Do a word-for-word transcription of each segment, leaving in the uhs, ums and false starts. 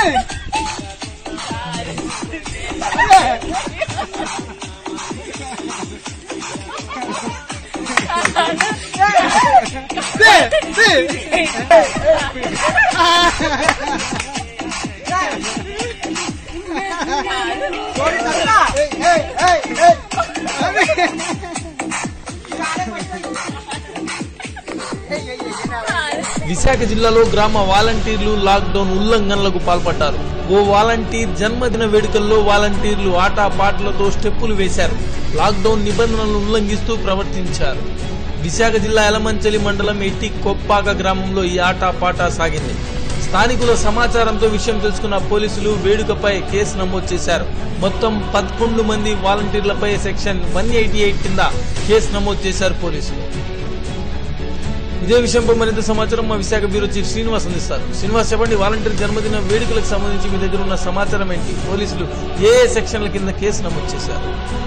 విశాఖ జిల్లాలో గ్రామ వాలంటీర్లు లాక్డౌన్ ఉల్లంఘనలకు పాల్పడ్డారు. ఓ వాలంటీర్ జన్మదిన వేడుకల్లో వాలంటీర్లు ఆటా పాటలతో స్టెప్పులు వేశారు. లాక్డౌన్ నిబంధనలను ఉల్లంఘిస్తూ ప్రవర్తించారు. విశాఖ జిల్లా యలమంచిలి మండలం ఎట్టి కొప్పాక గ్రామంలో ఈ ఆటా పాటా సాగింది. స్థానికుల సమాచారంతో విషయం తెలుసుకున్న పోలీసులు వేడుకపై కేసు నమోదు చేశారు. మొత్తం పదకొండు మంది వాలంటీర్లపై సెక్షన్ వన్ ఎయిటీ ఎయిట్ కింద కేసు నమోదు చేశారు పోలీసులు. ఇదే విషయంపై మరింత సమాచారం మా విశాఖ బ్యూరో చీఫ్ శ్రీనివాస్ అందిస్తారు. శ్రీనివాస్, చెప్పండి, వాలంటీర్ జన్మదిన వేడుకలకు సంబంధించి మీ దగ్గర ఉన్న సమాచారం ఏంటి? పోలీసులు ఏ ఏ సెక్షన్ల కింద కేసు నమోదు చేశారు?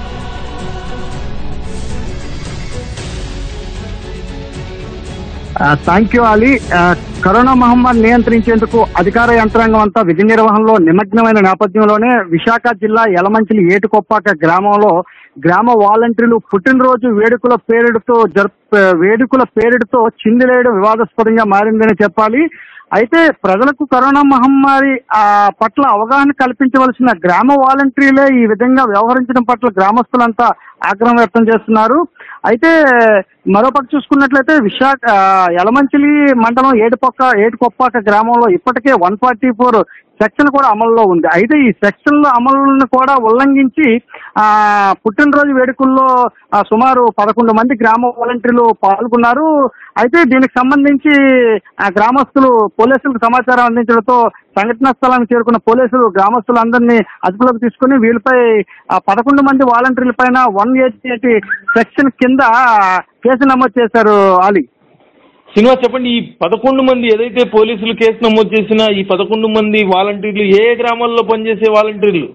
Thank you Ali. కరోనా మహమ్మారి నియంత్రించేందుకు అధికార యంత్రాంగం అంతా విధి నిర్వహణలో నిమగ్నమైన నేపథ్యంలోనే విశాఖ జిల్లా యలమంచిలి ఏటుకొప్పాక గ్రామంలో గ్రామ వాలంటీర్లు పుట్టినరోజు వేడుకల పేరుడుతో జరుపు వేడుకల పేరుడుతో చిందులేయడం వివాదాస్పదంగా మారిందని చెప్పాలి. అయితే ప్రజలకు కరోనా మహమ్మారి ఆ పట్ల అవగాహన కల్పించవలసిన గ్రామ వాలంటీర్లే ఈ విధంగా వ్యవహరించడం పట్ల గ్రామస్తులంతా ఆగ్రహం వ్యక్తం చేస్తున్నారు. అయితే మరోపక్క చూసుకున్నట్లయితే విశాఖ యలమంచిలి మండలం ఏడుపక్క ఏటుకొప్పాక గ్రామంలో ఇప్పటికే వన్ ఫార్టీ ఫోర్ సెక్షన్ కూడా అమల్లో ఉంది. అయితే ఈ సెక్షన్ల అమలును కూడా ఉల్లంఘించి ఆ పుట్టినరోజు వేడుకల్లో సుమారు పదకొండు మంది గ్రామ వాలంటీర్లు పాల్గొన్నారు. అయితే దీనికి సంబంధించి గ్రామస్తులు పోలీసులకు సమాచారం అందించడంతో సంఘటనా స్థలానికి చేరుకున్న పోలీసులు గ్రామస్తులందరినీ అదుపులోకి తీసుకుని వీళ్ళపై పదకొండు మంది వాలంటీర్ల పైన వన్ ఎయిటీ ఎయిట్ సెక్షన్ కింద కేసు నమోదు చేశారు. అలీ, శ్రీనివాస్, చెప్పండి, ఈ పదకొండు మంది ఏదైతే పోలీసులు కేసు నమోదు చేసిన ఈ పదకొండు మంది వాలంటీర్లు ఏ గ్రామాల్లో పనిచేసే వాలంటీర్లు?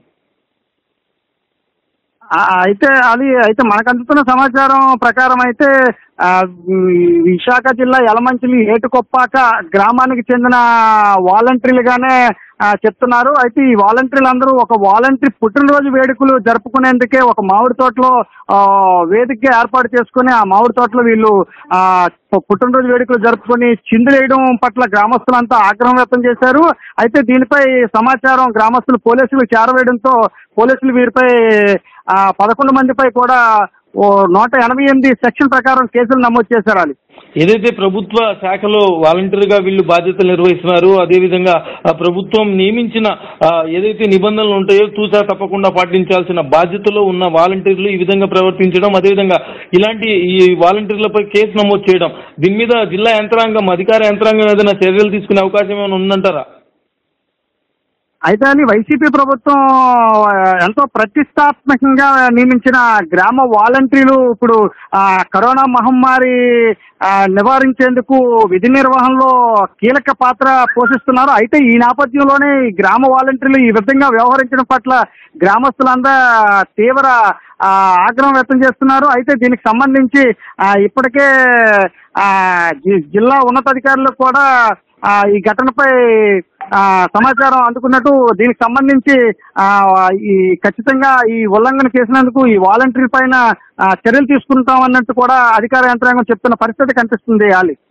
అయితే అది అయితే మనకు అందుతున్న సమాచారం ప్రకారం అయితే విశాఖ జిల్లా యలమంచిలి ఏటుకొప్పాక గ్రామానికి చెందిన వాలంటీర్లుగానే చెప్తున్నారు. అయితే ఈ వాలంటీర్లు అందరూ ఒక వాలంటీర్ పుట్టినరోజు వేడుకలు జరుపుకునేందుకే ఒక మామిడి తోటలో వేదిక ఏర్పాటు చేసుకుని ఆ మామిడి తోటలో వీళ్ళు ఆ పుట్టినరోజు వేడుకలు జరుపుకొని చిందులేయడం పట్ల గ్రామస్తులంతా ఆగ్రహం వ్యక్తం చేశారు. అయితే దీనిపై సమాచారం గ్రామస్తులు పోలీసులకు చేరవేయడంతో పోలీసులు వీరిపై ఆ పదకొండు మందిపై కూడా ఓ నూట ఎనభై ఎనిమిది సెక్షన్ ప్రకారం కేసులు నమోదు చేశారు. అది ఏదైతే ప్రభుత్వ శాఖలో వాలంటీర్ గా వీళ్ళు బాధ్యతలు నిర్వహిస్తున్నారు, అదేవిధంగా ప్రభుత్వం నియమించిన ఏదైతే నిబంధనలు ఉంటాయో తూచా తప్పకుండా పాటించాల్సిన బాధ్యతలో ఉన్న వాలంటీర్లు ఈ విధంగా ప్రవర్తించడం, అదేవిధంగా ఇలాంటి ఈ వాలంటీర్లపై కేసు నమోదు చేయడం, దీని మీద జిల్లా యంత్రాంగం అధికార యంత్రాంగం ఏదైనా చర్యలు తీసుకునే అవకాశం ఏమైనా ఉందంటారా? అయితే అని వైసీపీ ప్రభుత్వం ఎంతో ప్రతిష్టాత్మకంగా నియమించిన గ్రామ వాలంటీర్లు ఇప్పుడు కరోనా మహమ్మారి నివారించేందుకు విధి నిర్వహణలో కీలక పాత్ర పోషిస్తున్నారు. అయితే ఈ నేపథ్యంలోనే ఈ గ్రామ వాలంటీర్లు ఈ విధంగా వ్యవహరించడం పట్ల గ్రామస్తులంతా తీవ్ర ఆగ్రహం వ్యక్తం చేస్తున్నారు. అయితే దీనికి సంబంధించి ఇప్పటికే జిల్లా ఉన్నతాధికారులకు కూడా ఈ ఘటనపై సమాచారం అందుకున్నట్టు దీనికి సంబంధించి ఈ ఖచ్చితంగా ఈ ఉల్లంఘన చేసినందుకు ఈ వాలంటీర్ పైన చర్యలు తీసుకుంటామన్నట్టు కూడా అధికార యంత్రాంగం చెప్తున్న పరిస్థితి కనిపిస్తుంది. అలీ.